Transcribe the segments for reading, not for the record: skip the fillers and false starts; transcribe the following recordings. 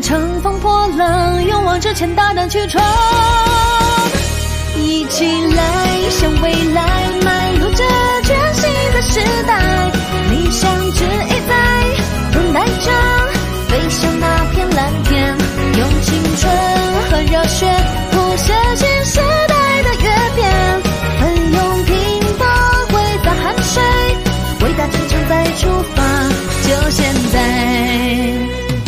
乘风破浪，勇往直前，大胆去闯。一起来，向未来迈入这全新的时代，理想只一在，等待着飞向那片蓝天，用青春和热血谱写新时代的阅篇，奋勇拼搏，挥洒汗水，伟大征程再出发，就现在。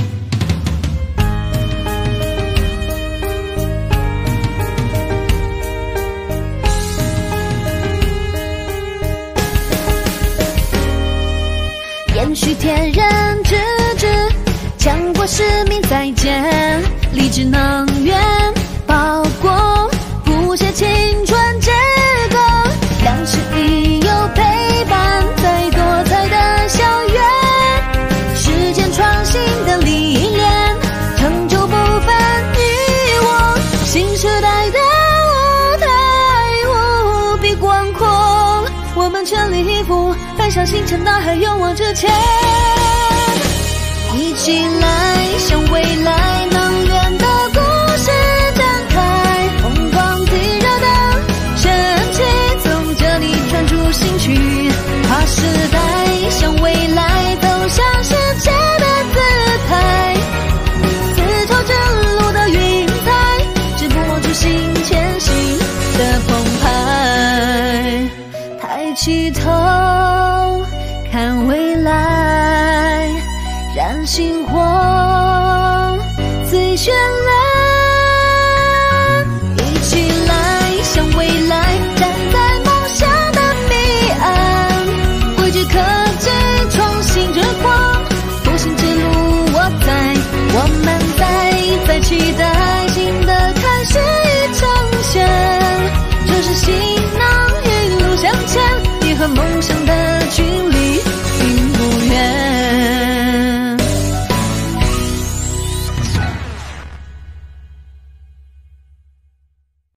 延续天人之志，强国使命再见，励志能源报国，谱写青春之歌，良师益友陪伴在多彩的校园，实践创新的理念，成就不分你我，新时代的舞台无比广阔，我们全力以赴奔向星辰大海，勇往直前。一起来，向未来能源的故事展开，疯狂地热的神奇从这里传出新曲，跨时代，向未来走向世界的姿态，丝绸之路的云彩，直播出新前行的澎湃，抬起头看未来，燃星火最绚烂。一起来，向未来，站在梦想的彼岸，汇聚科技创新之光，复兴之路我在，我们在期待新的开始已呈现，这是新